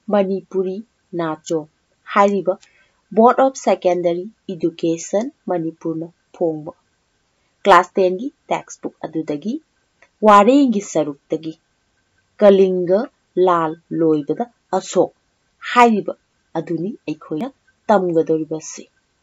Manipuri Nacho Hariba Board of Secondary Education Manipurna Pongba Class 10 gi textbook adudagi Warengi Saruktagi Kalinga Laal Loibada Ashok Hariba Aduni Aikoya Tamgadoribasi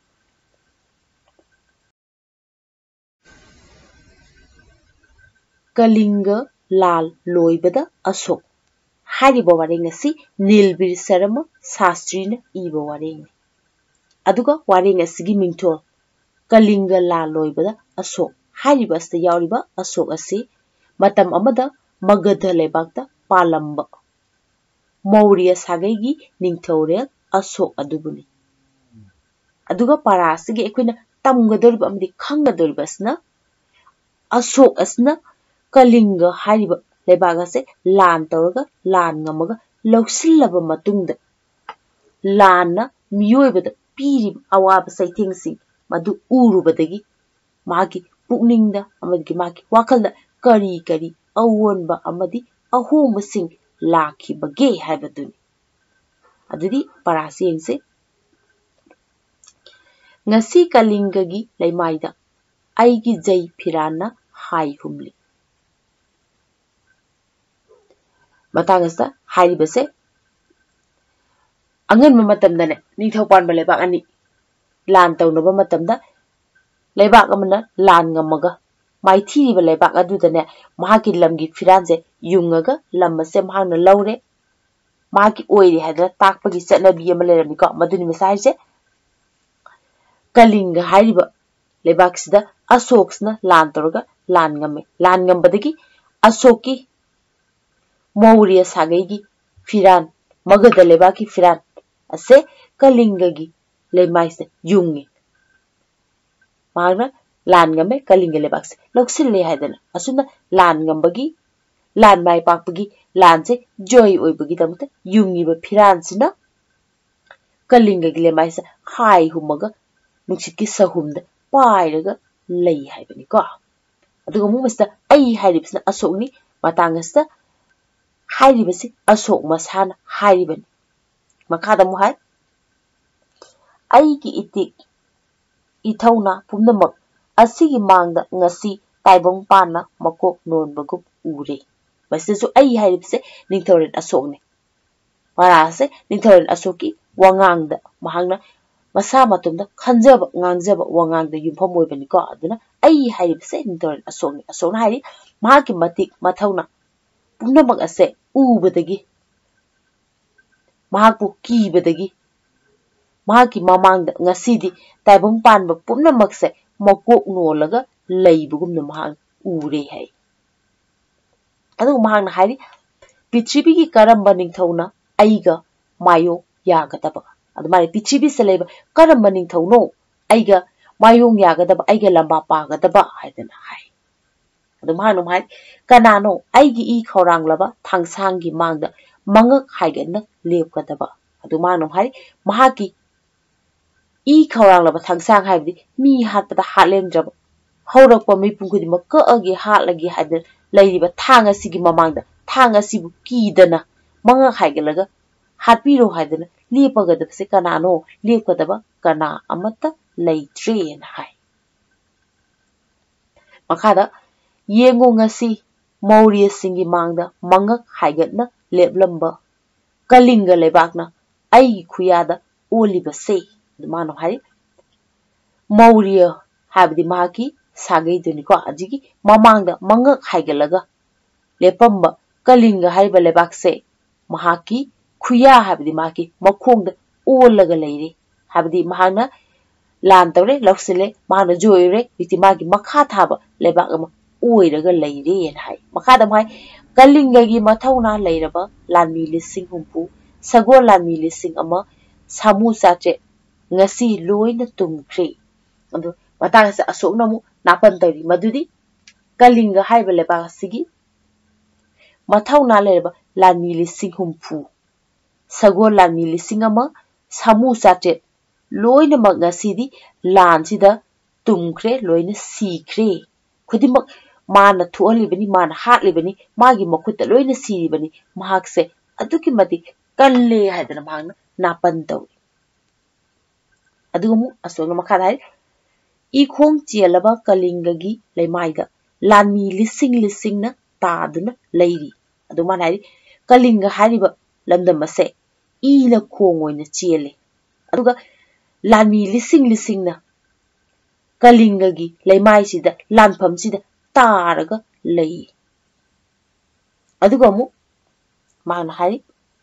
Kalinga Laal Loibada Ashok Hariba wareng asi Nilbir Sarama Sastrina iba wareng aduga wareng asigi mingtol Kalinga Laal Loibada Ashok Hariba asta yauriba Ashok asi matam amada Magadha lebakta palamba Maurya Sagaigi Ningthorel Ashok adubuni aduga para asigi ekoina tamgadoriba amdi khangadoribasna Ashok asna Kalinga hariba lebagase lan tawraga lan ngamaga lawsillaba matungda lanna miyoibada piri awaba saithengsi madu urubadagi magi pukningda amadi magi wakalda kari awonba amadi ahomsing lakhibage haibaduni adudi parasi yengse ngasi Kalinga gi leimaida aigi jai phirana hai humli matangasta hairibase angan matamdane nithaupan balebak ani lan tawnaba matamda lebak amana lan ngamaga maithiri balebak adudane mahaki lamgi firanje yungaga lamase mahana lawre mahaki oiri hadra takpagi chatnabi ama lerami ko maduni masaise Kalinga hariba lebaksida Ashoksna lan tawraga lan ngame lan ngambadagi Ashokki Maurya Sagaigi Firan Magadha lebaki Firan ase Kalinga gi lemaise yungi magna lan ngame Kalinga lebakse loksille haidana asuna lan ngambagi lan mai pakpagi lanse joy oibagi damta yungi ba Firan sina Kalinga gi lemaise hai humaga nuksitki sahumda pairaga lei haibani ko aduga mumasta ai hairibsna Ashokni matangasta hairibasi Ashok masana hairibani makada mu hai aigi itik ithawna pumnamak asigi mangda ngasi taibong pana makok nonbagup ure basisu ai hairibse ningthoren Ashokni marase ningthoren Ashokki wangangda mahangna masa matumda khanjaba ngangjaba wangangda yumpham oibani ko aduna ai hairibse ningthoren Ashokni Ashokna hairi mahaki matik mathawna pumnamak ase ubadagi mahakpu kibadagi mahaki mamangda ngasidi taibong panba pumnamakse makok nolaga leibugumna mahang ure hai adu mahangna hairi Prithivigi karamba ningthawna aiga mayo yagadaba adu mari Prithvi se leiba karamba ningthawno aiga mayong yagadaba aiga lamba pagadaba haidana hai adu mahangna hai kanano aigi I khawranglaba thangsangi mangda mangak haigana lepkadaba adu mahangna hai mahaki I khawranglaba thangsang haibdi mi hatpada hatlengdraba haurakpa mipum khudima kaagi hatlagi haidana leiriba thang asigi mamangda thang asibu kidana mangak haigalaga hatpiro haidana lepagadabse kanano lepkadaba kana amata leitre na hai makada yengo ngasi Maurya singi mangda mangak haigatna leplamba Kalinga lebakna aigi khuyada olibase dumano hari Maurya habdi mahaki sagai duni ko ajigi mamangda mangak haigalaga lepamba Kalinga haiba lebakse mahaki khuya habdi mahaki makhongda olaga leire habdi mahana lan tawre laksile mahana joyre biti magi makha thaba lebak ama oiraga leire en hai makada mai Kalinga gi mathawna leiraba lanmi lising humpu sagol lanmi lising ama samu sache ngasi loina tumkhre adu matangasa Ashokna mu napan tari madudi Kalinga haiba leba sigi mathawna leiraba lanmi lising humpu sagol lanmi lising ama samu sache loina mak ngasidi lansida tumkhre loina sikhre khudimak mana thualibani mana hatlibani magi makhutta loina siribani mahakse aduki mati कल्ले हाइदना मांगना नापन तौई अदुगमु असोंग मखा high इखोंग चेलबा कलिंगगी लेमाइदा लानमी लिसिंग लिसिंग ना तादुना लेरी अदुमान high Kalinga हारिबा लमदम असे ईना खोंग ओइना चेले अदुगा लानमी लिसिंग लिसिंग ना कलिंगगी लेमाइसिदा लानफमसिदा तारगा लेई अदुगमु मांगना high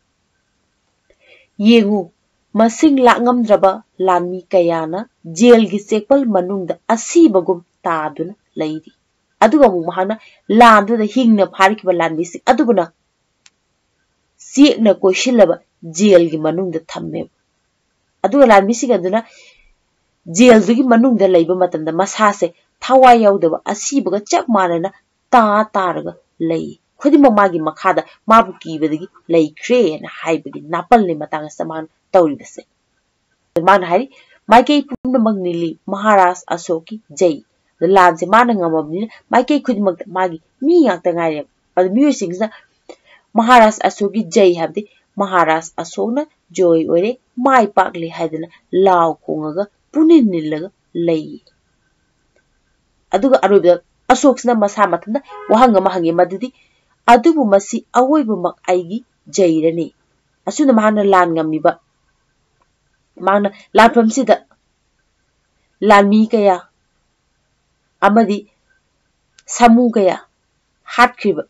येंगु मसिंग लांगमद्रबा लानमी कयाना jail गी चेकपल मनुंगदा असीबगुम तादुना लेरी अदुगमु मांगना लानदुदा हिंगना फारिखिबा लानमीसि अदुबुना चेकना कोइसिलबा जेल गी मनुंगदा थम्मे अदुगा लानमीसिगा दुना जेल दुगी मनुंगदा लेबा मतमदा मसासे थावाय याउदबा असीबगा चप मानना तारगा लेई खुदिम मागी मखादा माबु कीबदगी लेख्रे ना हाइबगी नापलने मतांग समान तौरिबसे मान हाइ माइके पुनमक निली महाराज अशोकी जय लान से मान ngमबनि माइके खुदिमक मागी मी याक्ता गायरे अद म्यूजिक महाराज अशोकी जय हाबदि महाराज अशोकना जोय ओरे माइ पाकले हाइदना लाव खोंगगा पुनिन निलगा लेई अदुगा अरोबदा अशोकसना मसा मथना वहंग महंगे मदुदि अदुबु मसी अवोइबमक आइगी जयरने असुना माना लान ngमिबा माना लानफमसिदा लानमी कया अमदि सामू कया हाटखिबा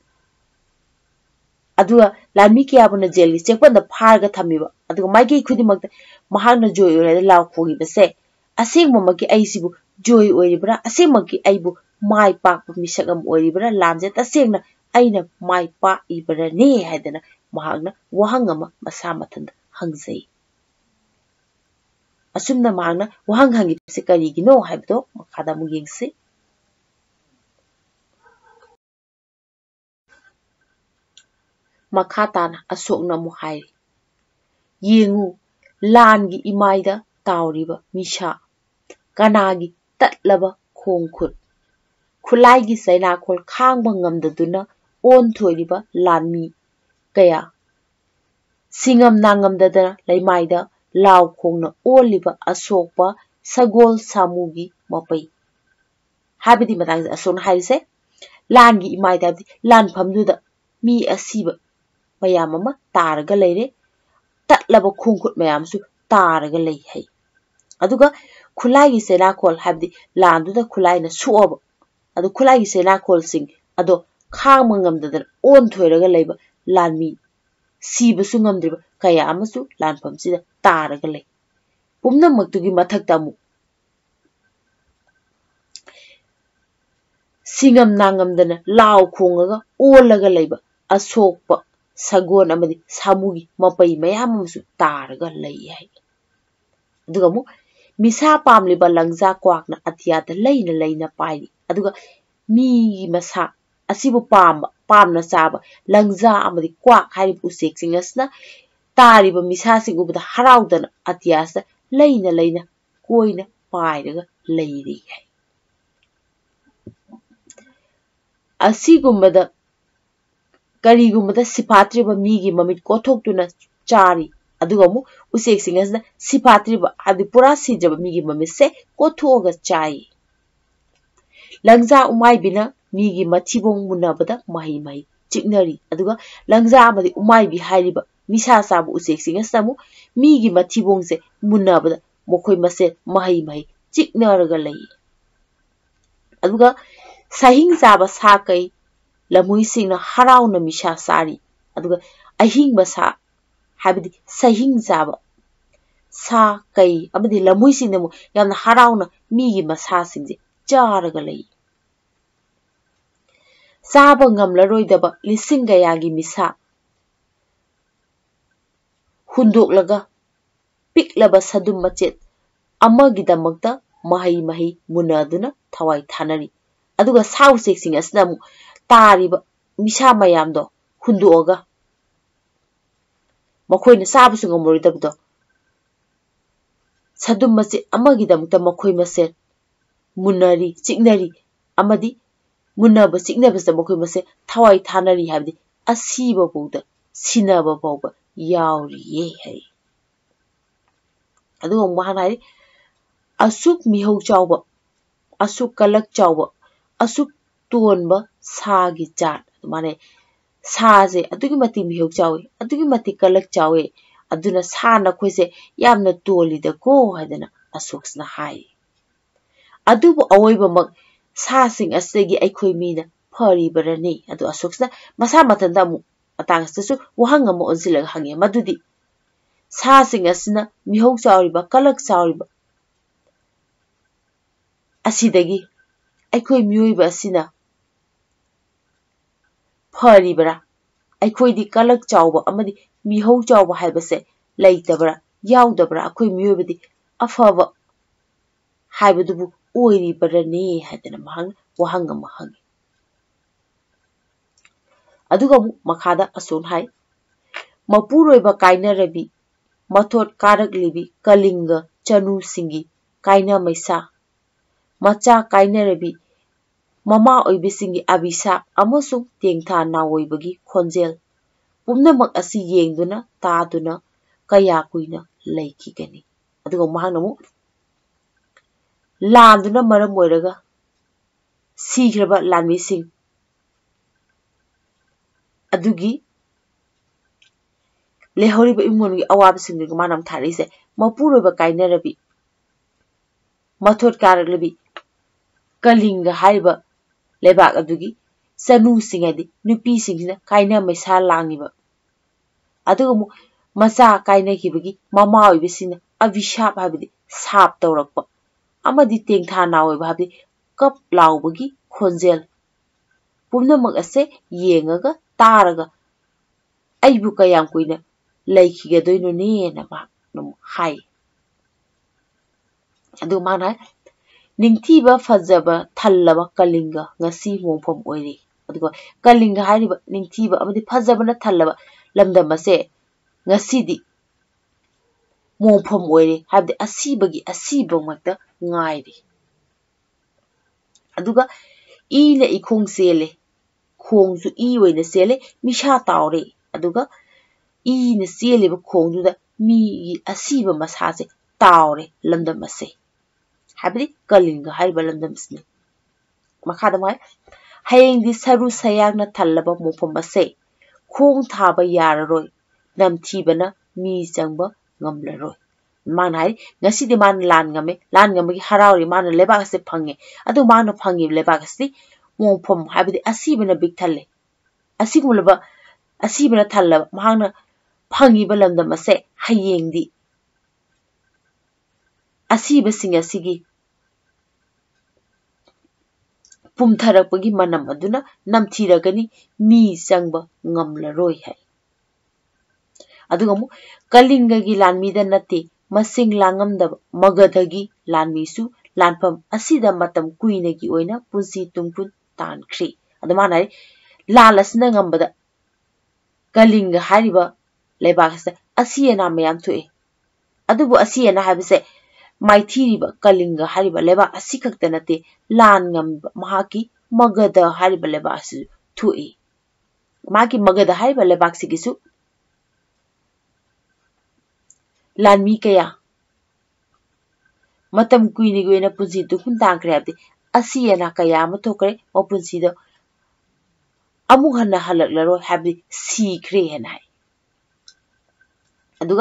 अदुगा लानमी कयाबुना जेलगी चेकपनदा फारगा थमिबा अदुगा माइके खुदिमकता महाना जोय ओरेदा लाव खोगिबसे असेंगममकी आइसिबु जोय ओरिबरा असेंगमकी आइबु माइ पाकपा मिसकम ओरिबरा लानजे तसेंगना आइना माइ पाइबरने हाइदना महागना वहंगमा मसा मथंदा हंगजै असुमना मांगना वहंग हंगिबसे करिगिनो हाइबदो मखादा मु येंगसे मखाताना अशोकना मु हाइ येंगु लानगी इमाइदा ताउरिबा मिसा कनागी तटलबा खोंखुट खुलाइगी सैनाखोल खांगबा ngमददुना ओन थोइरिबा लानमी कया सिंगम नांगमददना लेमाइदा लाव खोंगना ओलिबा अशोकपा सगोल सामुगी मपै हाबदि मतांग अशोकना हाइसे लानगी इमाइदा लानफमदुदा मी असीबा मयाम अमा तारगा लेरे तटलबा खोंखुट मयामसु तारगा लेई है अदुगा खुलाइगी सेनाखोल हाबदि लानदुदा खुलाइना सुअबा अदु खुलाइगी सेनाखोल सिंग अदो खांगबा ngमददना ओन थोइरगा लेबा लानमी सीबसु ngमद्रिबा कया अमसु लानफमसिदा तारगा लेई पुमनमक्तुगी मथक्ता अमु सिंगम नांगमदना लाव खोंगगा ओलगा लेबा अशोकपा सगोन अमदि सामुगी मपै मयाम अमसु तारगा लेई है अदुगा मु मिसा पामलिबा लंगजा क्वाकना अतियादा लेना लेना पाइरि अदुगा मीगी मसा असिबु पामना चाबा लंगजा अमदि क्वाक हाइब उसेकसिंग असना तारिबा मिसासिंग उबदा हराउदना अतियासा लेना लेना कोइना पाइरगा लेइरि है असिगुम्बदा करिगुम्बदा सिफात्रिबा मीगी ममित कोथोक्तुना चारी अदुगा मु उसेकसिंग असना सिफात्रिबा आदि पुरा सिजबा मीगी ममित से कोथोगा चाई लंगजा उमाइबिना मीगी मथिबोंग मुनाबदा महि महि चिकनरी अदुगा लंगजा अमदि उमाइबि हाइरिबा मिसा साबु उसेकसिंग असमु मीगी मथिबोंग से मुनाबदा मोखोइ मसे महि महि चिकनरगा लेई अदुगा सहिंग चाबा साकै लमुइसिंगना हराउना मिसा सारी अदुगा अहिंगबा सा हाबदि सहिंग चाबा सा कै अमदि लमुइसिंगना यामना हराउना मीगी मसासिंगजे चारगा लेई चाबा ngमलरोइदबा लिसिंग गयागी मिसा हुंदोकलगा पिकलबा सदुम मचेत अमगिदमक्ता महि महि मुनादुना थवाई थानरी अदुगा साउसेक्सिंग असनामु तारिबा मिसा मयामदो हुंदोगा मखोइना साबसु ngमरोइदबदो सदुम मचेत अमगिदमक्ता मखोइ मसे मुनरी चिकनरी अमदि मुनब चिकनबस मखोइ मसे थवाई थानरी हाबदि असीबा बौदा सिनबा बौबा yauriye hai adu mahana hai asuk mihau chawba asuk kalak chawba asuk tonba sagi chat mane sa je adugi mati mihau chawi adugi mati kalak chawi aduna sa na khoise yamna toli da ko hadana asuksna hai adubu awoiba mak sa sing asegi aikhoi mina phari barani adu asuksna masa matanda mu atangstasu wahang am onsilag hange madudi sa sing asna mihau chawiba kalak chawiba asidagi aikhoi miyoi ba asina phari bara aikhoi di kalak chawba amadi mihau chawba haibase leitabra yaudabra aikhoi miyoi badi afaba haibadubu oiri barani hadana mahang wahang am hang aduga makhada asun hai mapuroi ba kaina rabi mathot karak libi kalinga chanu singi kaina maisa macha kaina rabi mama oibi singi abisa amasung tengtha nawoibagi khonjel pumnamak asi yengduna taduna kaya kuina leikigani aduga mahangnamu landuna maram oiraga sigraba lanmi sing adugi lehoriba imgongi awab sing ni manam tharise mapuroba kainarabi mathot karaglabi kalinga haiba lebak adugi sanu singadi nupi singina kaina maisa langiba aduga mu macha kaina kibagi mama oibisina abishap habidi sap tawrakpa amadi tengtha naoiba habi kap laubagi khonjel pumnamak ase yengaga taraga aibu kayam kuina leikigadoino ne na ba no hai adu mana ningthiba fajaba thallaba kalinga ngasi mongphom oiri adugo kalinga hariba ningthiba amadi fajaba na thallaba lamdam ase ngasidi mongphom oiri habdi asibagi asibangmakta ngairi aduga ina ikhong sele khongsu I oina sele misha tawre aduga ina sele ba khongduda mi asiba masase tawre lamdam ase habdi kalinga haiba lamdam sne makhada mai hayengdi saru sayagna thallaba mongphom ase khong thaba yararoi namthibana mi changba ngamlaroi man hai ngasidi man lan ngame harawri man lebak ase phange adu man phangi lebak ase mongphom habdi asibana big thalle asigulaba asibana thallaba mahangna phangi balamdam ase hayengdi asiba singa sigi pumtharakpagi manam aduna namthiragani mi changba ngamlaroi hai aduga mu kalinga gi lanmida nate masing langamdaba magadagi lanmisu lanpham asida matam kuina gi oina punsi tungpun tankhri adumana lalasna ngambada kalinga hariba lebakasa asiyana mayam thue adubu asiyana habise maithiriba kalinga hariba leba asikakta nate lan ngamba mahaki magada hariba leba asu thue maki magada hariba lebak sigisu lanmi kaya matam kuini goina punsi tungpun tankre abdi asiyana kaya amathokre o punsi do amu hanna halaklaro habdi sikre henai aduga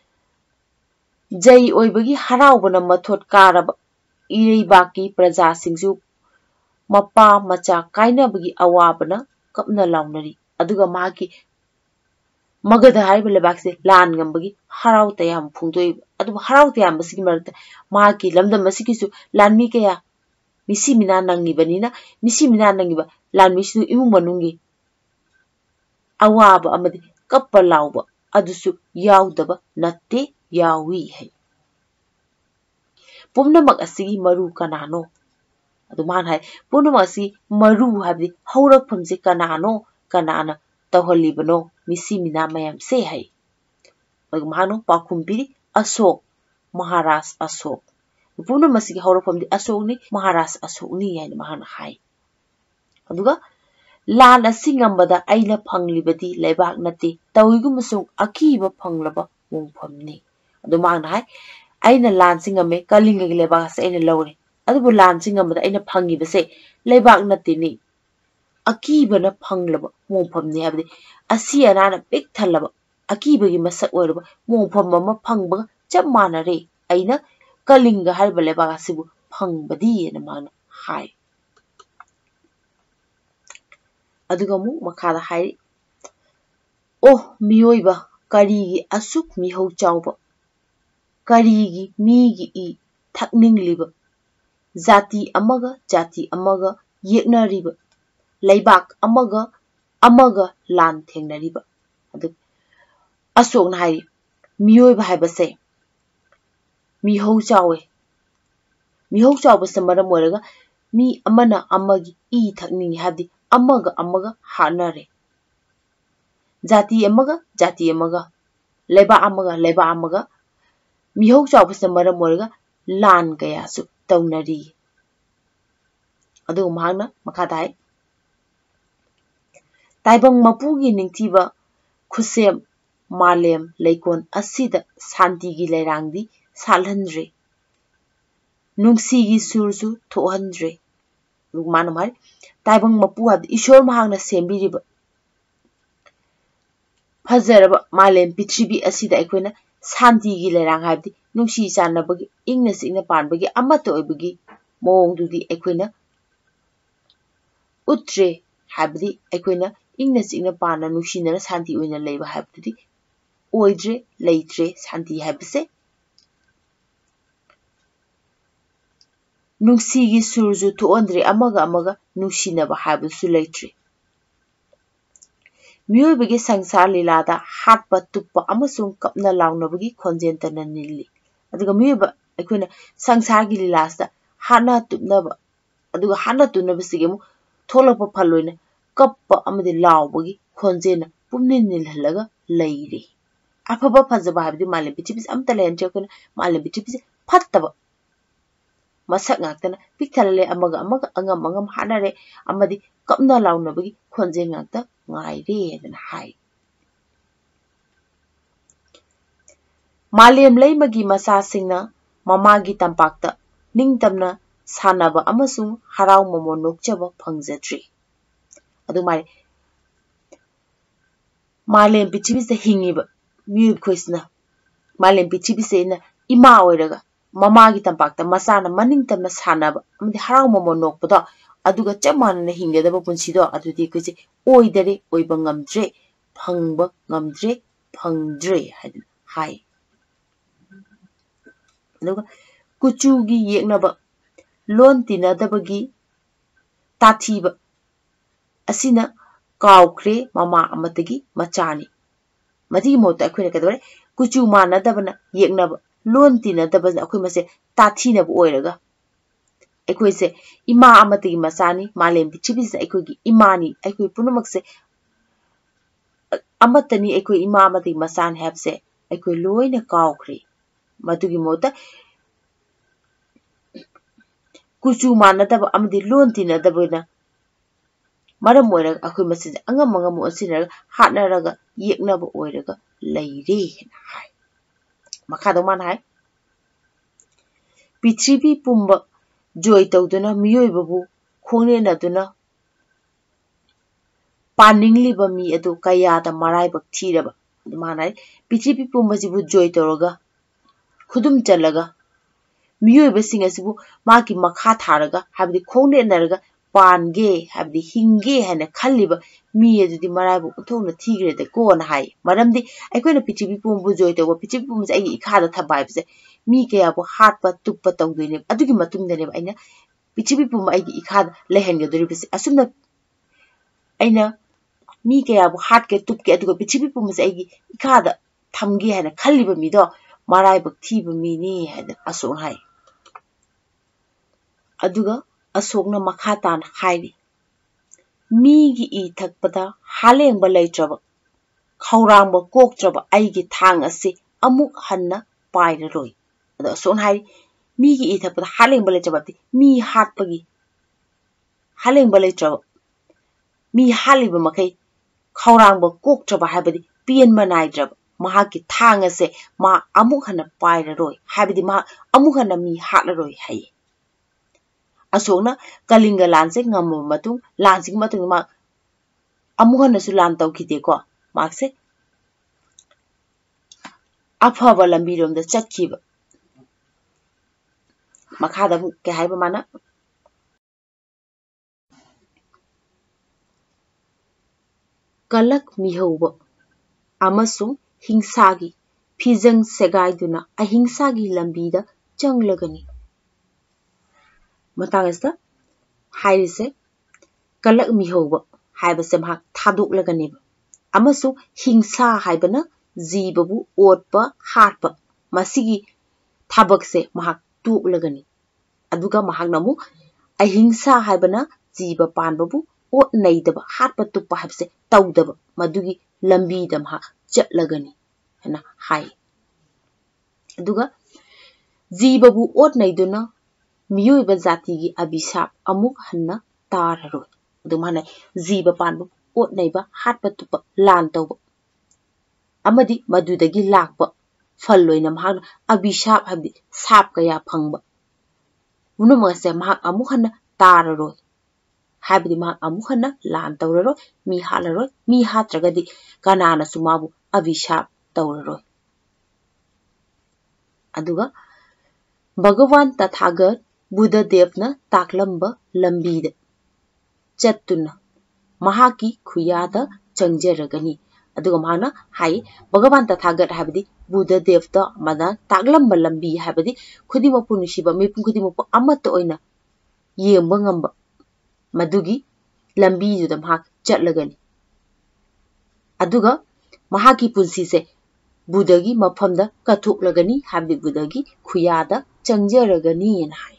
jai oibagi harawbana mathot karaba ireibaki praja singju mapa macha kainabagi awabana kapna launari aduga maki magada hariba lebakse lan ngambagi haraw tayam phungdoi adu haraw tayam basigi marta maki lamdam masigisu lanmi kaya misi mina nangibanina misi mina nangiba lanmisu imu manungi awaba amadi kappa lawba adusu yaudaba natte yawi hai pumnamak asigi maru kanano adu man hai pumnamak asi maru habdi haurak phamje kanano kanana tawhalibano misi mina mayam se hai ag mano pakumpiri ashok maharaj ashok pumnamak asigi haurak phamdi ashok ni maharaj ashok ni hai mahana hai aduga ꯂꯥꯟ ꯑꯁꯤ ꯉꯝꯕꯗ ꯑꯩꯅ ꯐꯪꯂꯤꯕꯗꯤ ꯂꯩꯕꯥꯛ ꯅꯠꯇꯦ ꯇꯧꯏꯒꯨꯝꯕꯁꯨꯡ ꯑꯀꯤꯕ ꯐꯪꯂꯕ ꯃꯣꯡꯐꯝꯅꯤ ꯑꯗꯨ ꯃꯥꯅ ꯍꯥꯏ ꯑꯩꯅ ꯂꯥꯟꯁꯤ ꯉꯝꯃꯦ ꯀꯂꯤꯡꯒꯒꯤ ꯂꯩꯕꯥꯛ ꯑꯁꯤ ꯑꯩꯅ ꯂꯧꯔꯦ ꯑꯗꯨꯕꯨ ꯂꯥꯟꯁꯤ ꯉꯝꯕꯗ ꯑꯩꯅ ꯐꯪꯉꯤꯕꯁꯦ ꯂꯩꯕꯥꯛ ꯅꯠꯇꯦꯅꯤ ꯑꯀꯤꯕꯅ ꯐꯪꯂꯕ ꯃꯣꯡꯐꯝꯅꯤ ꯍꯥꯏꯕꯗꯤ ꯑꯁꯤ ꯑꯅꯥꯅ ꯄꯤꯛ ꯊꯜꯂꯕ ꯑꯀꯤꯕꯒꯤ ꯃꯁꯛ ꯑꯣꯏꯔꯕ ꯃꯣꯡꯐꯝ ꯑꯃ ꯐꯪꯕꯒ ꯆꯞ ꯃꯥꯟꯅꯔꯦ ꯑꯩꯅ ꯀꯂꯤꯡꯒ ꯍꯥꯏꯔꯤꯕ ꯂꯩꯕꯥꯛ ꯑꯁꯤꯕꯨ ꯐꯪꯕꯗꯤ ꯍꯥꯏꯅ ꯃꯥꯅ ꯍꯥꯏ ꯑꯗꯨꯒ ꯑꯃꯨꯛ ꯃꯈꯥꯗ ꯍꯥꯏꯔꯤ ꯑꯣ ꯃꯤꯑꯣꯏꯕ ꯀꯔꯤꯒꯤ ꯑꯁꯨꯛ ꯃꯤꯍꯧ ꯆꯥꯎꯕ ꯀꯔꯤꯒꯤ ꯃꯤꯒꯤ ꯏ ꯊꯛꯅꯤꯡꯂꯤꯕ ꯖꯥꯇꯤ ꯑꯃꯒ ꯌꯦꯛꯅꯔꯤꯕ ꯂꯩꯕꯥꯛ ꯑꯃꯒ ꯂꯥꯟ ꯊꯦꯡꯅꯔꯤꯕ ꯑꯗꯨ ꯑꯁꯣꯛꯅ ꯍꯥꯏꯔꯤ ꯃꯤꯑꯣꯏꯕ ꯍꯥꯏꯕꯁꯦ ꯃꯤꯍꯧ ꯆꯥꯎꯋꯦ ꯃꯤꯍꯧ ꯆꯥꯎꯕꯁꯦ ꯃꯔꯝ ꯑꯣꯏꯔꯒ ꯃꯤ ꯑꯃꯅ ꯑꯃꯒꯤ ꯏ ꯊꯛꯅꯤꯡꯉꯤ ꯍꯥꯏꯕꯗꯤ ꯑꯃꯒ ꯍꯥꯠꯅꯔꯦ ꯖꯥꯇꯤ ꯑꯃꯒ ꯂꯩꯕꯥꯛ ꯑꯃꯒ ꯃꯤꯍꯧ ꯆꯥꯎꯕꯁꯤꯅ ꯃꯔꯝ ꯑꯣꯏꯔꯒ ꯂꯥꯟ ꯀꯌꯥꯁꯨ ꯇꯧꯅꯔꯤ ꯑꯗꯨꯒ ꯃꯍꯥꯛꯅ ꯃꯈꯥꯗ ꯍꯥꯏ ꯇꯥꯏꯕꯪ ꯃꯄꯨꯒꯤ ꯅꯤꯡꯊꯤꯕ ꯈꯨꯠꯁꯦꯝ ꯃꯥꯂꯦꯝ ꯂꯩꯀꯣꯜ ꯑꯁꯤꯗ ꯁꯥꯟꯇꯤꯒꯤ ꯂꯩꯔꯥꯡꯗꯤ ꯁꯥꯠꯍꯟꯗ꯭ꯔꯦ ꯅꯨꯡꯁꯤꯒꯤ ꯁꯨꯔꯁꯨ ꯊꯣꯛꯍꯟꯗ꯭ꯔꯦ ꯑꯗꯨꯒ ꯃꯥꯅ ꯍꯥꯏ ꯇꯥꯏꯕꯪ ꯃꯄꯨ ꯍꯥꯏꯕꯗꯤ ꯏꯁꯣꯔ ꯃꯍꯥꯛꯅ ꯁꯦꯝꯕꯤꯔꯤꯕ ꯐꯖꯔꯕ ꯃꯥꯂꯦꯝ ꯄ꯭ꯔꯤꯊꯤꯕꯤ ꯑꯁꯤꯗ ꯑꯩꯈꯣꯏꯅ ꯁꯥꯟꯇꯤꯒꯤ ꯂꯩꯔꯥꯡ ꯍꯥꯏꯕꯗꯤ ꯅꯨꯡꯁꯤ ꯆꯥꯟꯅꯕꯒꯤ ꯏꯪꯅ ꯆꯤꯛꯅ ꯄꯥꯟꯕꯒꯤ ꯑꯃꯠꯇ ꯑꯣꯏꯕꯒꯤ ꯃꯑꯣꯡꯗꯨꯗꯤ ꯑꯩꯈꯣꯏꯅ ꯎꯠꯇ꯭ꯔꯦ ꯍꯥꯏꯕꯗꯤ ꯑꯩꯈꯣꯏꯅ ꯏꯪꯅ ꯆꯤꯛꯅ ꯄꯥꯟꯅ ꯅꯨꯡꯁꯤꯅꯅ ꯁꯥꯟꯇꯤ ꯑꯣꯏꯅ ꯂꯩꯕ ꯍꯥꯏꯕꯗꯨꯗꯤ ꯑꯣꯏꯗ꯭ꯔꯦ ꯂꯩꯇ꯭ꯔꯦ ꯁꯥꯟꯇꯤ ꯍꯥꯏꯕꯁꯦ ꯅꯨꯡꯁꯤꯒꯤ ꯁꯨꯔꯁꯨ ꯊꯣꯛꯍꯟꯗ꯭ꯔꯦ ꯑꯃꯒ ꯅꯨꯡꯁꯤꯅꯕ ꯍꯥꯏꯕꯁꯨ ꯂꯩꯇ꯭ꯔꯦ ꯃꯤꯑꯣꯏꯕꯒꯤ ꯁꯪꯁꯥꯔ ꯂꯤꯂꯥꯗ ꯍꯥꯠꯄ ꯇꯨꯞꯄ ꯑꯃꯁꯨꯡ ꯀꯞꯅ ꯂꯥꯎꯅꯕꯒꯤ ꯈꯣꯟꯖꯦꯜꯇꯅ ꯅꯤꯜꯂꯤ ꯑꯗꯨꯒ ꯃꯤꯑꯣꯏꯕ ꯑꯩꯈꯣꯏꯅ ꯁꯪꯁꯥꯔꯒꯤ ꯂꯤꯂꯥꯁꯤꯗ ꯍꯥꯠꯅ ꯇꯨꯞꯅꯕ ꯑꯗꯨꯒ ꯍꯥꯠꯅ ꯇꯨꯞꯅꯕꯁꯤꯒꯤ ꯑꯃꯨꯛ ꯊꯣꯛꯂꯛꯄ ꯐꯜ ꯑꯣꯏꯅ ꯀꯞꯄ ꯑꯃꯗꯤ ꯂꯥꯎꯕꯒꯤ ꯈꯣꯟꯖꯦꯜꯅ ꯄꯨꯝꯅꯤꯜ ꯅꯤꯜꯍꯜꯂꯒ ꯂꯩꯔꯤ ꯑꯐꯕ ꯐꯖꯕ ꯍꯥꯏꯕꯗꯤ ꯃꯥꯂꯦꯝ ꯄ꯭ꯔꯤꯊꯤꯕꯤꯁꯦ ꯑꯝꯇ ꯂꯩꯍꯟꯗ꯭ꯔꯦ ꯑꯩꯈꯣꯏꯅ ꯃꯥꯂꯦꯝ ꯄ꯭ꯔꯤꯊꯤꯕꯤꯁꯦ ꯐꯠꯇꯕ ꯃꯁꯛ ꯉꯥꯛꯇꯅ ꯄꯤꯛ ꯊꯜꯍꯜꯂꯦ ꯑꯃꯒ ꯑꯉꯝ ꯍꯥꯠꯅꯔꯦ ꯑꯃꯗꯤ ꯀꯞꯅ ꯂꯥꯎꯅꯕꯒꯤ ꯈꯣꯟꯖꯦꯜ ꯉꯥꯛꯇ ꯉꯥꯏꯔꯦ ꯍꯥꯏꯗꯅ ꯍꯥꯏ ꯃꯥꯂꯦꯝ ꯂꯩꯃꯒꯤ ꯃꯆꯥꯁꯤꯡꯅ ꯃꯃꯥꯒꯤ ꯇꯝꯄꯥꯛꯇ ꯅꯤꯡꯇꯝꯅ ꯁꯥꯟꯅꯕ ꯑꯃꯁꯨꯡ ꯍꯔꯥꯎ ꯃꯃꯣꯟ ꯅꯣꯛꯆꯕ ꯐꯪꯖꯗ꯭ꯔꯤ ꯑꯗꯨꯃꯥꯏꯅ ꯃꯥꯂꯦꯝ ꯄ꯭ꯔꯤꯊꯤꯕꯤꯁꯤꯗ ꯍꯤꯡꯉꯤꯕ ꯃꯤꯑꯣꯏꯕ ꯈꯣꯏꯁꯤꯅ ꯃꯥꯂꯦꯝ ꯄ꯭ꯔꯤꯊꯤꯕꯤꯁꯤꯅ ꯏꯃꯥ ꯑꯣꯏꯔꯒ ꯃꯃꯥꯒꯤ ꯇꯝꯄꯥꯛꯇ ꯃꯆꯥꯅ ꯃꯅꯤꯡꯇꯝꯅ ꯁꯥꯟꯅꯕ ꯑꯃꯗꯤ ꯍꯔꯥꯎ ꯃꯃꯣꯟ ꯅꯣꯛꯄꯗꯣ ꯑꯗꯨꯒ ꯆꯞ ꯃꯥꯟꯅꯅ ꯍꯤꯡꯒꯗꯕ ꯄꯨꯟꯁꯤꯗꯣ ꯑꯗꯨꯗꯤ ꯑꯩꯈꯣꯏꯁꯦ ꯑꯣꯏꯗꯔꯦ ꯑꯣꯏꯕ ꯉꯝꯗ꯭ꯔꯦ ꯐꯪꯕ ꯉꯝꯗ꯭ꯔꯦ ꯐꯪꯗ꯭ꯔꯦ ꯍꯥꯏꯗꯅ ꯍꯥꯏ ꯑꯗꯨꯒ ꯀꯨꯆꯨꯒꯤ ꯌꯦꯛꯅꯕ ꯂꯣꯟ ꯇꯤꯟꯅꯗꯕꯒꯤ ꯇꯥꯊꯤꯕ ꯑꯁꯤꯅ ꯀꯥꯎꯈ꯭ꯔꯦ ꯃꯃꯥ ꯑꯃꯠꯇꯒꯤ ꯃꯆꯥꯅꯤ ꯃꯁꯤꯒꯤ ꯃꯍꯨꯠꯇ ꯑꯩꯈꯣꯏꯅ ꯀꯩꯗꯧꯔꯦ ꯀꯨꯆꯨ ꯃꯥꯟꯅꯗꯕꯅ ꯌꯦꯛꯅꯕ ꯂꯣꯟ ꯇꯤꯟꯅꯗꯕꯅ ꯑꯩꯈꯣꯏ ꯃꯁꯦ ꯇꯥꯊꯤꯅꯕ ꯑꯣꯏꯔꯒ ꯑꯩꯈꯣꯏꯁꯦ ꯏꯃꯥ ꯑꯃꯠꯇꯒꯤ ꯃꯆꯥꯅꯤ ꯃꯥꯂꯦꯝ ꯄ꯭ꯔꯤꯊꯤꯕꯤꯁꯤꯗ ꯑꯩꯈꯣꯏꯒꯤ ꯏꯃꯥꯅꯤ ꯑꯩꯈꯣꯏ ꯄꯨꯝꯅꯃꯛꯁꯦ ꯑꯃꯠꯇꯅꯤ ꯑꯩꯈꯣꯏ ꯏꯃꯥ ꯑꯃꯠꯇꯒꯤ ꯃꯆꯥꯅꯤ ꯍꯥꯏꯕꯁꯦ ꯑꯩꯈꯣꯏ ꯂꯣꯏꯅ ꯀꯥꯎꯈ꯭ꯔꯦ ꯃꯗꯨꯒꯤ ꯃꯍꯨꯠꯇ ꯀꯨꯆꯨ ꯃꯥꯟꯅꯗꯕ ꯑꯃꯗꯤ ꯂꯣꯟ ꯇꯤꯟꯅꯗꯕꯅ ꯃꯔꯝ ꯑꯣꯏꯔꯒ ꯑꯩꯈꯣꯏ ꯃꯁꯤꯁꯦ ꯑꯉꯝ ꯑꯣꯟꯁꯤꯟꯅꯔꯒ ꯍꯥꯠꯅꯔꯒ ꯌꯦꯛꯅꯕ ꯑꯣꯏꯔꯒ ꯂꯩꯔꯦ ꯍꯥꯏꯅ ꯍꯥꯏ ꯃꯈꯥꯗ ꯃꯥꯅ ꯍꯥꯏ ꯄ꯭ꯔꯤꯊꯤꯕꯤ ꯄꯨꯝꯕ ꯖꯣꯏ ꯇꯧꯗꯨꯅ ꯃꯤꯑꯣꯏꯕꯕꯨ ꯈꯣꯡꯅꯦꯟꯅꯗꯨꯅ ꯄꯥꯅꯤꯡꯂꯤꯕ ꯃꯤ ꯑꯗꯨ ꯀꯌꯥꯗ ꯃꯔꯥꯏꯕꯛ ꯊꯤꯔꯕ ꯑꯗꯨ ꯃꯥꯅ ꯍꯥꯏ ꯄ꯭ꯔꯤꯊꯤꯕꯤ ꯄꯨꯝꯕꯁꯤꯕꯨ ꯖꯣꯏ ꯇꯧꯔꯒ ꯈꯨꯗꯨꯝ ꯆꯜꯂꯒ ꯃꯤꯑꯣꯏꯕꯁꯤꯡ ꯑꯁꯤꯕꯨ ꯃꯥꯒꯤ ꯃꯈꯥ ꯊꯥꯔꯒ ꯍꯥꯏꯕꯗꯤ ꯈꯣꯡꯅꯦꯠꯅꯔꯒ ꯄꯥꯟꯒꯦ ꯍꯥꯏꯕꯗꯤ ꯍꯤꯡꯒꯦ ꯍꯥꯏꯅ ꯈꯜꯂꯤꯕ ꯃꯤ ꯑꯗꯨꯗꯤ ꯃꯔꯥꯏꯕꯛ ꯑꯣꯟꯊꯣꯛꯅ ꯊꯤꯈ꯭ꯔꯦꯗꯀꯣꯅ ꯍꯥꯏ ꯃꯔꯝꯗꯤ ꯑꯩꯈꯣꯏꯅ ꯄ꯭ꯔꯤꯊꯤꯕꯤ ꯄꯨꯝꯕꯕꯨ ꯖꯣꯏ ꯇꯧꯕ ꯄ꯭ꯔꯤꯊꯤꯕꯤ ꯄꯨꯝꯕꯁꯦ ꯑꯩꯒꯤ ꯏꯈꯥꯗ ꯊꯝꯕ ꯍꯥꯏꯕꯁꯦ ꯃꯤ ꯀꯌꯥꯕꯨ ꯍꯥꯠꯄ ꯇꯨꯞꯄ ꯇꯧꯗꯣꯏꯅꯦꯕ ꯑꯗꯨꯒꯤ ꯃꯇꯨꯡꯗꯅꯦꯕ ꯑꯩꯅ ꯄ꯭ꯔꯤꯊꯤꯕꯤ ꯄꯨꯝꯕ ꯑꯩꯒꯤ ꯏꯈꯥꯗ ꯂꯩꯍꯟꯒꯗꯧꯔꯤꯕꯁꯦ ꯑꯁꯨꯝꯅ ꯑꯩꯅ ꯃꯤ ꯀꯌꯥꯕꯨ ꯍꯥꯠꯀꯦ ꯇꯨꯞꯀꯦ ꯑꯗꯨꯒ ꯄ꯭ꯔꯤꯊꯤꯕꯤ ꯄꯨꯝꯕꯁꯦ ꯑꯩꯒꯤ ꯏꯈꯥꯗ ꯊꯝꯒꯦ ꯍꯥꯏꯅ ꯈꯜꯂꯤꯕ ꯃꯤꯗꯣ ꯃꯔꯥꯏꯕꯛ ꯊꯤꯕ ꯃꯤꯅꯤ ꯍꯥꯏꯅ ꯑꯁꯣꯛꯅ ꯍꯥꯏ ꯑꯗꯨꯒ ꯑꯁꯣꯛꯅ ꯃꯈꯥ ꯇꯥꯅ ꯍꯥꯏꯔꯤ ꯃꯤꯒꯤ ꯏ ꯊꯛꯄꯗ ꯍꯥꯂꯦꯡꯕ ꯂꯩꯇ꯭ꯔꯕ ꯈꯧꯔꯥꯡꯕ ꯀꯣꯛꯇ꯭ꯔꯕ ꯑꯩꯒꯤ ꯊꯥꯡ ꯑꯁꯤ ꯑꯃꯨꯛ ꯍꯟꯅ ꯄꯥꯏꯔꯔꯣꯏ ꯑꯗꯣ ꯑꯁꯣꯛꯅ ꯍꯥꯏꯔꯤ ꯃꯤꯒꯤ ꯏ ꯊꯛꯄꯗ ꯍꯥꯂꯦꯡꯕ ꯂꯩꯇ꯭ꯔꯕ ꯃꯤ ꯍꯥꯠꯄꯒꯤ ꯍꯥꯂꯦꯡꯕ ꯂꯩꯇ꯭ꯔꯕ mi haliba makai khawrangba koktraba habadi pianma naidraba mahaki thanga se ma amuk hana pairaroi habadi ma amuk hana mi hatlaroi haye asokna kalinga lan se ngam matung lan sing matung ma amuk hana su lan tawkhide ko makse afaba lambi rom da chatkiba makhada ke haiba mana kalak mihauba amasung hingsagi fijang segaiduna ahingsagi lambida changlagani matangasta hairise kalak mihauba haibase mahak thadoklagani amasung hingsa haibana jibabu otpa hatpa masigi thabakse mahak tuklagani aduga mahak namu ahingsa haibana jiba panbabu ot naidaba hatpa tuppa habse tawdaba madugi lambi da mahak chatlagani hana hai aduga jibabu ot naiduna miyoiba zatigi abisap amuk hanna tararoi adumana jiba panbu ot naiba hatpa tuppa lan tawba amadi madudagi lakpa falloina mahak abisap habdi sap kaya phangba unumase mahak amuk hanna tararoi habdi mahak amuk hanna lan tawraroi mi halaroi mi hatragadi kanana sumabu abisap tawraroi aduga Bhagavan Tathagat Buddha Devna taklamba lambida chattuna mahaki khuyada changjaragani aduga mahana hai Bhagavan Tathagat habdi Buddha Devta mana taklamba lambi habdi khudima punishiba mipum khudima amata oina yemba ngamba madugi lambi juda mahak chatlagani aduga mahaki punsi se Buddhagi mafamda kathuklagani habdi Buddhagi khuyada changjaragani na hai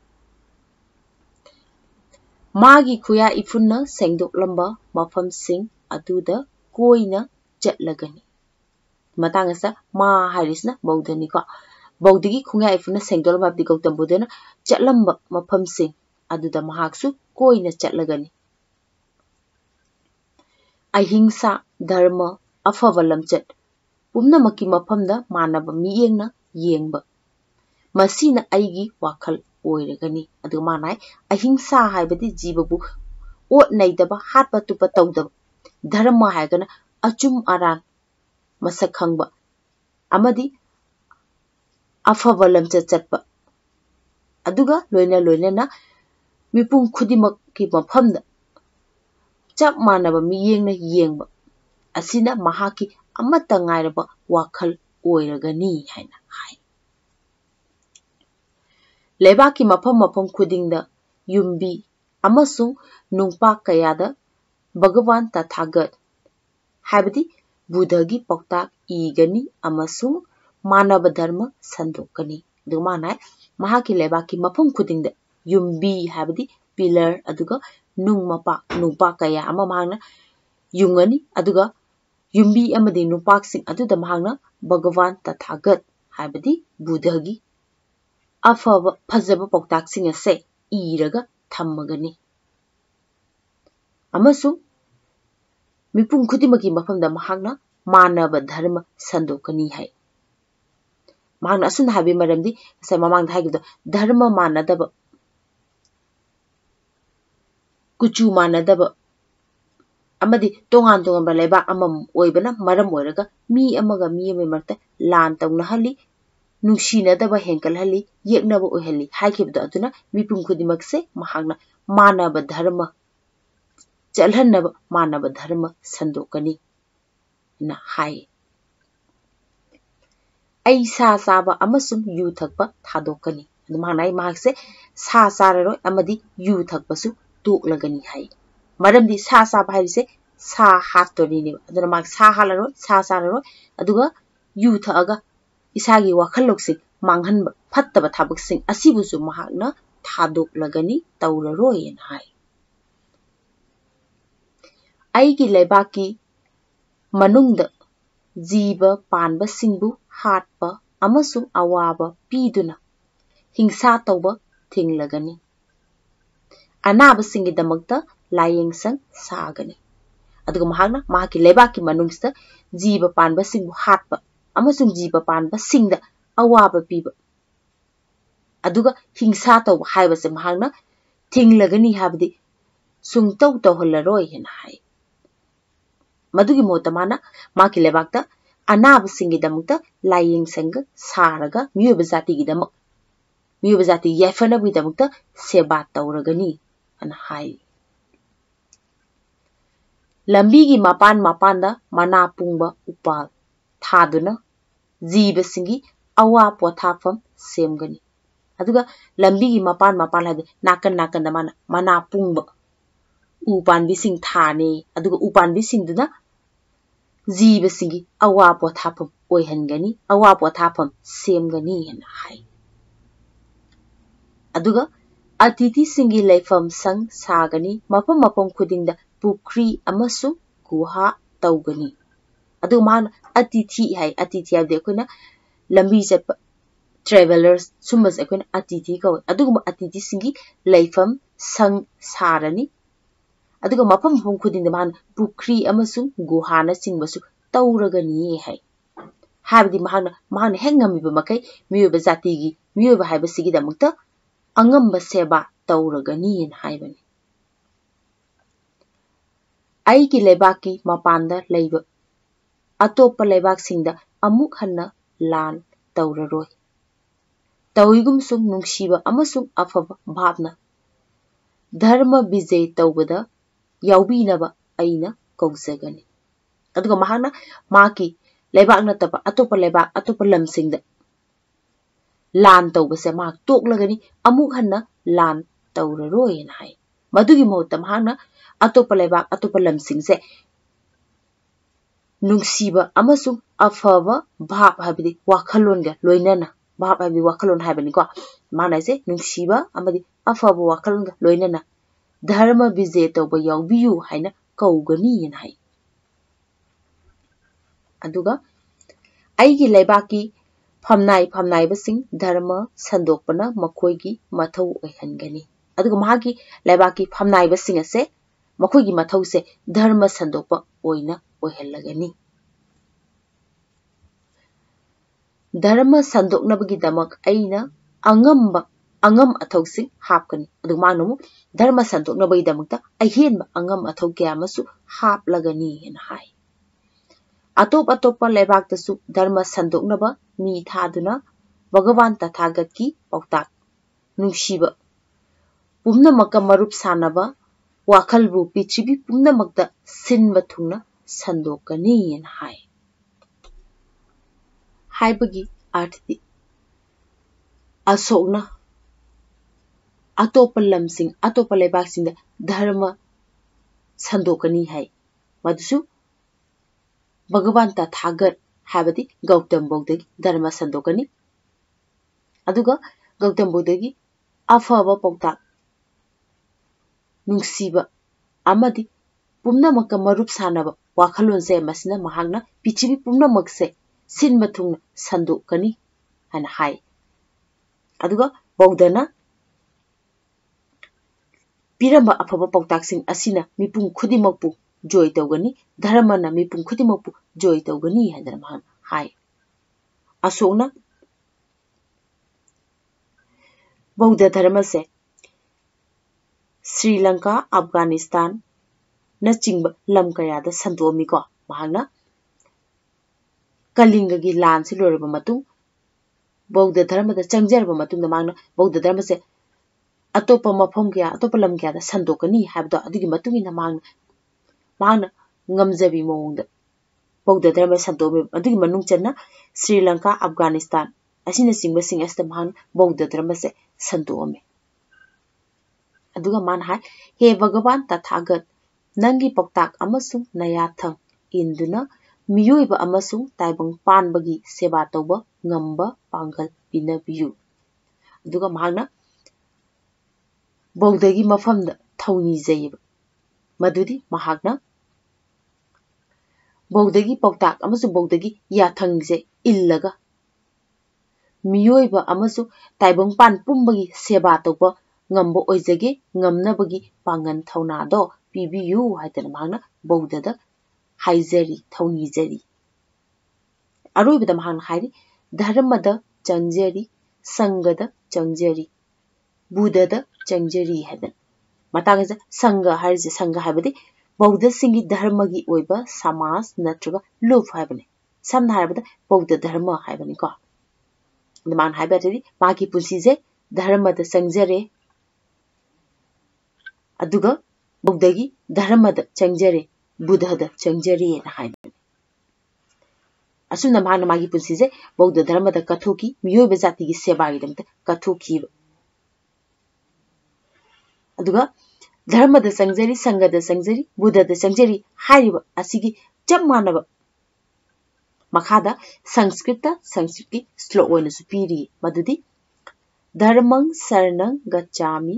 magi khuya ifunna sengdoklamba mafam sing aduda koina chatlagani matangasa ma hairisna bauddhani ko bauddhagi khuya ifunna sengdoklamba habdi Gautam Buddhana chatlamba mafam sing aduda mahaksu koina chatlagani ahingsa dharma afava lamchat pumnamaki mafamda manaba miyengna yengba masina aigi wakhal oiragani adu manai ahingsa haibadi jibabu ot naidaba hatpa tupa tawdaba dharma haigana achum aran masak khangba amadi afava lamchat chatpa aduga loina na mipum khudimak ki mafamda chap manaba miyengna yengba asina mahaki amata ngairaba wakhal oiragani haina hai Lebaki mafam khudingda yumbi amasung nungpa kayada Bhagavan Tathagat habdi Buddhagi pauktak igani amasung manaba dharma sandokani dumanai mahaki lebaki mafam khudingda yumbi habdi pillar aduga nungpa kaya ama mahangna yungani aduga yumbi amadi nungpak sing aduda mahangna Bhagavan Tathagat habdi Buddhagi afaba fazaba pauktak sing ase iraga thammagani amasu mipum khudimaki mafamda mahakna manaba dharma sandokani hai mahakna asun habi maramdi sai mamang haigida dharma manadaba kuchu manadaba amadi tongan leba amam oibana maram oiraga mi amaga mi marta lan tawna hali nungsinadaba henkal hali yeknaba oihali haikibda aduna mipum khudimakse mahakna manaba dharma chalhannaba manaba dharma sandokani na hai ai sa saba amasum yu thakpa thadokani adumhanai mahakse sa sararoi amadi yu thakpasu toklagani hai maramdi sa saba haise sa hattori ne aduna mak sa halaroi sa sararoi aduga yu thaaga isagi wakhalloksi manghanba phattaba thabaksing asibusu mahakna thadoklagani tawraroi en hai aigi lebaki manungda jiba panba singbu hatpa amasung awaba piduna hingsa tawba thinglagani anaba singidamakta ꯂꯥꯌꯦꯡꯁꯪ ꯁꯥꯒꯅꯤ ꯑꯗꯨꯒ ꯃꯍꯥꯛꯅ ꯃꯍꯥꯛꯀꯤ ꯂꯩꯕꯥꯛꯀꯤ ꯃꯅꯨꯡꯁꯤꯗ ꯖꯤꯕ ꯄꯥꯟꯕꯁꯤꯡꯕꯨ ꯍꯥꯠꯄ ꯑꯃꯁꯨꯡ ꯖꯤꯕ ꯄꯥꯟꯕꯁꯤꯡꯗ ꯑꯋꯥꯕ ꯄꯤꯕ ꯑꯗꯨꯒ ꯍꯤꯡꯁꯥ ꯇꯧꯕ ꯍꯥꯏꯕꯁꯦ ꯃꯍꯥꯛꯅ ꯊꯤꯡꯂꯒꯅꯤ ꯍꯥꯏꯕꯗꯤ ꯁꯨꯡꯇꯧ ꯇꯧꯍꯜꯂꯔꯣꯏ ꯍꯥꯏꯅ ꯍꯥꯏ ꯃꯗꯨꯒꯤ ꯃꯍꯨꯠꯇ ꯃꯥꯅ ꯃꯍꯥꯛꯀꯤ ꯂꯩꯕꯥꯛꯇ ꯑꯅꯥꯕꯁꯤꯡꯒꯤꯗꯃꯛꯇ ꯂꯥꯌꯦꯡꯁꯪꯒ ꯁꯥꯔꯒ ꯃꯤꯑꯣꯏꯕ ꯖꯥꯇꯤꯒꯤ ꯌꯥꯏꯐꯅꯕꯒꯤꯗꯃꯛꯇ ꯁꯦꯕꯥ ꯇꯧꯔꯒꯅꯤ ꯍꯥꯏꯅ ꯍꯥꯏ ꯂꯝꯕꯤꯒꯤ ꯃꯄꯥꯟ ꯃꯄꯥꯟꯗ ꯃꯅꯥ ꯄꯨꯡꯕ ꯎꯄꯥꯜ ꯊꯥꯗꯨꯅ ꯖꯤꯕꯁꯤꯡꯒꯤ ꯑꯋꯥ ꯄꯣꯊꯥꯐꯝ ꯁꯦꯝꯒꯅꯤ ꯑꯗꯨꯒ ꯂꯝꯕꯤꯒꯤ ꯃꯄꯥꯟ ꯍꯥꯏꯕꯗꯤ ꯅꯥꯀꯟ ꯅꯥꯀꯟꯗ ꯃꯥꯅ ꯃꯅꯥ ꯄꯨꯡꯕ ꯎ ꯄꯥꯟꯕꯤꯁꯤꯡ ꯊꯥꯅꯤ ꯑꯗꯨꯒ ꯎ ꯄꯥꯟꯕꯤꯁꯤꯡꯗꯨꯅ ꯖꯤꯕꯁꯤꯡꯒꯤ ꯑꯋꯥ ꯄꯣꯊꯥꯐꯝ ꯑꯣꯏꯍꯟꯒꯅꯤ ꯑꯋꯥ ꯄꯣꯊꯥꯐꯝ ꯁꯦꯝꯒꯅꯤ ꯍꯥꯏꯅ ꯍꯥꯏ ꯑꯗꯨꯒ ꯑꯇꯤꯊꯤꯁꯤꯡꯒꯤ ꯂꯩꯐꯝ ꯁꯪ ꯁꯥꯒꯅꯤ ꯃꯐꯝ ꯈꯨꯗꯤꯡꯗ ꯄꯨꯈ꯭ꯔꯤ ꯑꯃꯁꯨꯡ ꯒꯨꯍꯥ ꯇꯧꯒꯅꯤ ꯑꯗꯨꯒ ꯃꯥꯅ ꯑꯇꯤꯊꯤ ꯍꯥꯏꯕꯗꯤ ꯑꯩꯈꯣꯏꯅ ꯂꯝꯕꯤ ꯆꯠꯄ ꯇ꯭ꯔꯦꯚꯦꯂꯔꯁ ꯁꯨꯝꯕꯁꯦ ꯑꯩꯈꯣꯏꯅ ꯑꯇꯤꯊꯤ ꯀꯧꯏ ꯑꯗꯨꯒꯨꯝꯕ ꯑꯇꯤꯊꯤꯁꯤꯡꯒꯤ ꯂꯩꯐꯝ ꯁꯪ ꯁꯥꯔꯅꯤ ꯑꯗꯨꯒ ꯃꯐꯝ ꯈꯨꯗꯤꯡꯗ ꯃꯥꯅ ꯄꯨꯈ꯭ꯔꯤ ꯑꯃꯁꯨꯡ ꯒꯨꯍꯥꯅꯆꯤꯡꯕꯁꯨ ꯇꯧꯔꯒꯅꯤ ꯍꯥꯏꯕꯗꯤ ꯃꯍꯥꯛꯅ ꯍꯦꯛ ꯉꯝꯃꯤꯕ ꯃꯈꯩ ꯃꯤꯑꯣꯏꯕ ꯍꯥꯏꯕꯁꯤꯒꯤꯗꯃꯛꯇ ꯑꯉꯝꯕ ꯁꯦꯕꯥ ꯇꯧꯔꯒꯅꯤ ꯍꯥꯏꯕꯅꯤ ꯑꯩꯒꯤ ꯂꯩꯕꯥꯛꯀꯤ ꯃꯄꯥꯟꯗ ꯂꯩꯕ ꯑꯇꯣꯞꯄ ꯂꯩꯕꯥꯛꯁꯤꯡꯗ ꯑꯃꯨꯛ ꯍꯟꯅ ꯂꯥꯟ ꯇꯧꯔꯔꯣꯏ ꯇꯧꯏꯒꯨꯝꯁꯨꯡ ꯅꯨꯡꯁꯤꯕ ꯑꯃꯁꯨꯡ ꯑꯐꯕ ꯚꯥꯞꯅ ꯙꯔꯃ ꯕꯤꯖय ꯇꯧꯕꯗ ꯌꯥꯎꯕꯤꯅꯕ ꯑꯩꯅ ꯀꯧꯖꯒꯅꯤ ꯑꯗꯨꯒ ꯃꯍꯥꯛꯅ ꯃꯍꯥꯛꯀꯤ ꯂꯩꯕꯥꯛ ꯅꯠꯇꯕ ꯑꯇꯣꯞꯄ ꯂꯝꯁꯤꯡꯗ ꯂꯥꯟ ꯇꯧꯕꯁꯦ ꯃꯍꯥꯛ ꯇꯣꯛꯂꯒꯅꯤ ꯑꯃꯨꯛ ꯍꯟꯅ ꯂꯥꯟ ꯇꯧꯔꯔꯣꯏꯅ ꯍꯥꯏ ꯃꯗꯨꯒꯤ ꯃꯍꯨꯠꯇ ꯃꯍꯥꯛꯅ ꯑꯇꯣꯞꯄ ꯂꯝꯁꯤꯡꯁꯦ ꯅꯨꯡꯁꯤꯕ ꯑꯃꯁꯨꯡ ꯑꯐꯕ ꯚꯥꯞ ꯍꯥꯏꯕꯗꯤ ꯋꯥꯈꯜꯂꯣꯟꯒ ꯂꯣꯏꯅꯅ ꯚꯥꯞ ꯍꯥꯏꯕꯗꯤ ꯋꯥꯈꯜꯂꯣꯟ ꯍꯥꯏꯕꯅꯤꯀꯣ ꯃꯥꯅ ꯍꯥꯏꯁꯦ ꯅꯨꯡꯁꯤꯕ ꯑꯃꯗꯤ ꯑꯐꯕ ꯋꯥꯈꯜꯂꯣꯟꯒ ꯂꯣꯏꯅꯅ ꯙꯔꯃ ꯕꯤꯖय ꯇꯧꯕ ꯌꯥꯎꯕꯤꯌꯨ ꯍꯥꯏꯅ ꯀꯧꯒꯅꯤꯅ ꯍꯥꯏ ꯑꯗꯨꯒ ꯑꯩꯒꯤ ꯂꯩꯕꯥꯛꯀꯤ ꯐꯝꯅꯥꯏꯕꯁꯤꯡ ꯙꯔꯃ ꯁꯟꯗꯣꯛꯄꯅ ꯃꯈꯣꯏꯒꯤ ꯃꯊꯧ ꯑꯣꯏꯍꯟꯒꯅꯤ ꯑꯗꯨꯒ ꯃꯍꯥꯛꯀꯤ ꯂꯩꯕꯥꯛꯀꯤ ꯐꯝꯅꯥꯏꯕꯁꯤꯡ ꯑꯁꯦ ꯃꯈꯣꯏꯒꯤ ꯃꯊꯧꯁꯦ ꯙꯔꯃ ꯁꯟꯗꯣꯛꯄ ꯑꯣꯏꯅ ꯑꯣꯏꯍꯜꯂꯒꯅꯤ ꯙꯔꯃ ꯁꯟꯗꯣꯛꯅꯕꯒꯤꯗꯃꯛ ꯑꯩꯅ ꯑꯉꯝ ꯑꯊꯧꯁꯤꯡ ꯍꯥꯞꯀꯅꯤ ꯑꯗꯨꯒ ꯃꯥꯅ ꯑꯃꯨꯛ ꯙꯔꯃ ꯁꯟꯗꯣꯛꯅꯕꯒꯤꯗꯃꯛꯇ ꯑꯍꯦꯟꯕ ꯑꯉꯝ ꯑꯊꯧ ꯀꯌꯥ ꯑꯃꯁꯨ ꯍꯥꯞꯂꯒꯅꯤ ꯍꯥꯏꯅ ꯍꯥꯏ ꯑꯇꯣꯞꯄ ꯂꯩꯕꯥꯛꯇꯁꯨ ꯙꯔꯃ ꯁꯟꯗꯣꯛꯅꯕ ꯃꯤ ꯊꯥꯗꯨꯅ ꯚꯒꯋꯥꯟ ꯇꯊꯥꯒꯠꯀꯤ ꯄꯥꯎꯇꯥꯛ ꯅꯨꯡꯁꯤꯕ ꯄꯨꯝꯅꯃꯛꯀ ꯃꯔꯨꯞ ꯁꯥꯟꯅꯕ ꯋꯥꯈꯜꯕꯨ ꯄ꯭ꯔꯤꯊꯤꯕꯤ ꯄꯨꯝꯅꯃꯛꯇ ꯁꯤꯟꯕ ꯊꯨꯡꯅ ꯁꯟꯗꯣꯛꯀꯅꯤ ꯍꯥꯏꯅ ꯍꯥꯏ ꯍꯥꯏꯕꯒꯤ ꯑꯔꯊꯗꯤ ꯑꯁꯣꯛꯅ ꯑꯇꯣꯞꯄ ꯂꯩꯕꯥꯛꯁꯤꯡꯗ ꯙꯔꯃ ꯁꯟꯗꯣꯛꯀꯅꯤ ꯍꯥꯏ ꯃꯗꯨꯁꯨ ꯚꯒꯋꯥꯟ ꯇꯊꯥꯒꯠ ꯍꯥꯏꯕꯗꯤ ꯒꯧꯇꯝ ꯕꯧꯙꯒꯤ ꯙꯔꯃ ꯁꯟꯗꯣꯛꯀꯅꯤ ꯑꯗꯨꯒ ꯒꯧꯇꯝ ꯕꯧꯙꯒꯤ ꯑꯐꯕ ꯄꯥꯎꯇꯥꯛ ꯅꯨꯡꯁꯤꯕ ꯑꯃꯗꯤ ꯄꯨꯝꯅꯃꯛꯀ ꯃꯔꯨꯞ ꯁꯥꯟꯅꯕ ꯋꯥꯈꯜꯂꯣꯟꯁꯦ ꯃꯁꯤꯅ ꯃꯍꯥꯛꯅ ꯄ꯭ꯔꯤꯊꯤꯕꯤ ꯄꯨꯝꯅꯃꯛꯁꯦ ꯁꯤꯟꯕ ꯊꯨꯡꯅ ꯁꯟꯗꯣꯛꯀꯅꯤ ꯍꯥꯏꯅ ꯍꯥꯏ ꯑꯗꯨꯒ ꯕꯧꯙꯅ ꯄꯤꯔꯝꯕ ꯑꯐꯕ ꯄꯥꯎꯇꯥꯛꯁꯤꯡ ꯑꯁꯤꯅ ꯃꯤꯄꯨꯝ ꯈꯨꯗꯤꯡꯃꯛꯄꯨ ꯖꯣꯏ ꯇꯧꯒꯅꯤ ꯙꯔꯃꯅ ꯃꯤꯄꯨꯝ ꯈꯨꯗꯤꯡꯃꯛꯄꯨ ꯖꯣꯏ ꯇꯧꯒꯅꯤ ꯍꯥꯏꯗꯅ ꯃꯍꯥꯛꯅ ꯍꯥꯏ ꯑꯁꯣꯛꯅ ꯕꯧද්ධ ꯙꯔꯃꯁꯦ ꯁ꯭ꯔꯤ ꯂꯪꯀꯥ ꯑꯐꯒꯥꯅꯤꯁꯇꯥꯟ नचिंब लम कयादा संदोमीको महांगना कलिंगगी लान से लोरब मतुंग बौद्ध धर्म दा चंगजरब मतुंग दा मांगना बौद्ध धर्म से अतोप मफम क्या अतोप लम क्या दा संदोकनी हाबदो अदुगी मतुंग इना मांगना ngamjabi mawong da bauddha dharma santomi adugi manung channa Sri Lanka Afghanistan asina singba sing asta mahan bauddha dharma se santomi aduga man hai he bhagavan tathagat nangi paktak amasung nayathang induna miyoiba amasung taibang panbagi seba tawba ngamba pangal pinabiyu aduga mahana bauddha gi mafamda thawni jayib madudi mahagna बौद्धगी पौताक अमसु बौद्धगी याथंगजे इल्लगा मियोइबा अमसु ताइबंग पान पुंबगी सेबा तोप ngamba oizage ngamnabagi pangan thaunado pibiyu haidana mahakna Buddhada haizari thaunijari aroibada mahakna hairi dharmada changjari sangada changjari Buddhada changjari haidana matangasa sangha harise sangha haibadi Buddha singi dharmagi oiba samas natraga luf haibane samna haibada Buddha dharma haibani ko man haibadi magi punsije dharmada changjare aduga Buddhagi dharmada changjare Buddhada changjari na haibani asuna mahana magi punsije Buddha dharmada kathoki miyobe jati gi seba gi damta kathoki aduga dharmada changjari sangada changjari Buddhada changjari hairiba asigi chap manaba makhada sanskritki slok oina supiri madudi dharmang saranang gacchami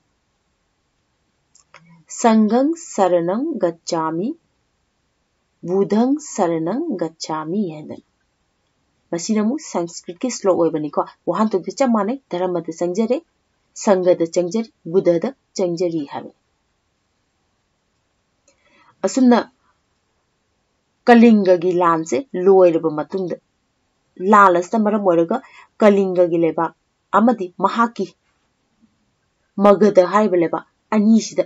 sanghang saranang gacchami Buddhang saranang gacchami hadan masinamu sanskritki slok oibani ko wahan to chap manai dharmada changjare sangada changjari Buddhada changjari haban asumna Kalinga gi lan se loiraba matungda lalasta maram oiraga Kalinga gi leba amadi mahaki Magada haiba leba anisida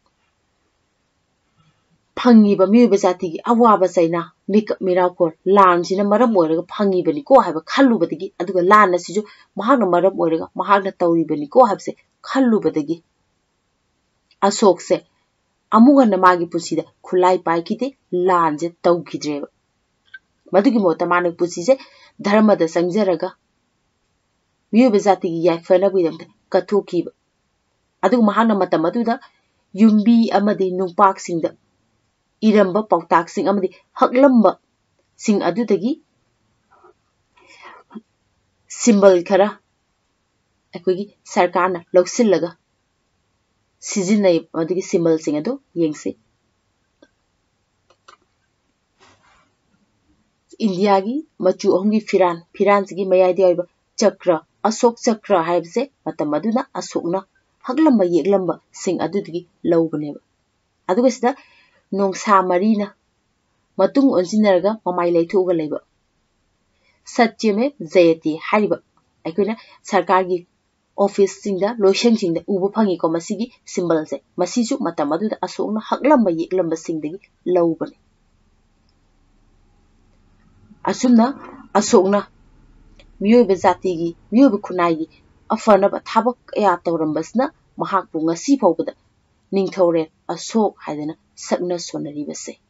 phangiba miyoba jati gi awaba chaina mirakor lan sina maram oiraga phangibani ko haiba khallubadagi aduga lan asiju mahakna maram oiraga mahakna tauribani ko haibse khallubadagi Ashok se amugana magi pusida khulai paikite lan je tawkhidreba madugi mota manak pusise dharmada sangjaraga miyoba jati gi yaifana bidamta kathokiba aduga mahakna matam aduda yumbi amadi nungpak singda iramba pautak sing amadi haklamba sing adudagi symbol khara akogi sarkarna lausillaga sijinai adugi symbol sing adu yengse India gi machu ahumgi firan sigi mayadi oiba chakra Ashok chakra haibse matam aduna Ashokna haklamba yeklamba sing adudigi laubaneba aduga sida nongsa marina matung onsinaraga mamai laithuga leiba satyame jayati hariba aikoina sarkargi office singda loisang singda uba phangi ko masigi symbol se masisu matam aduda Ashokna haklamba yeklamba singdagi laubane asumna Ashokna miyoba jatigi miyoba khunai afanaba thabak ya tawrambasna mahakpu ngasi faubada ningthore Ashok haidana sakna sonaribase